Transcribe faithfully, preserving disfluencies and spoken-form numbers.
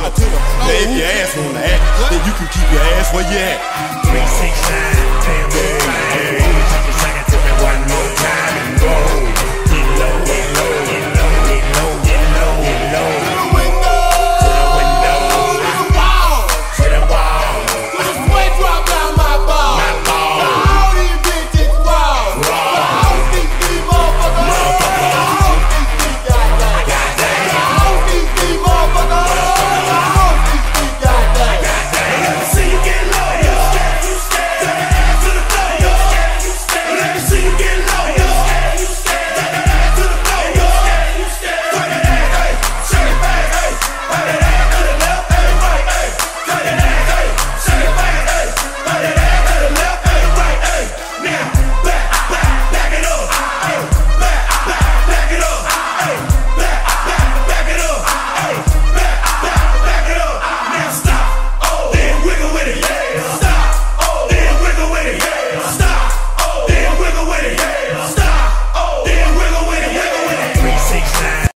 to the. Now if your ass wanna act, then you can keep your ass where you at. three six nine